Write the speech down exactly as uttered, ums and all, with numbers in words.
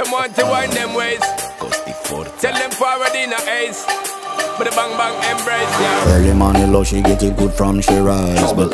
them want to wind them ways. Tell them forward in a ace. But the bang bang embrace, yeah. Early morning low, she get it good from she rise. But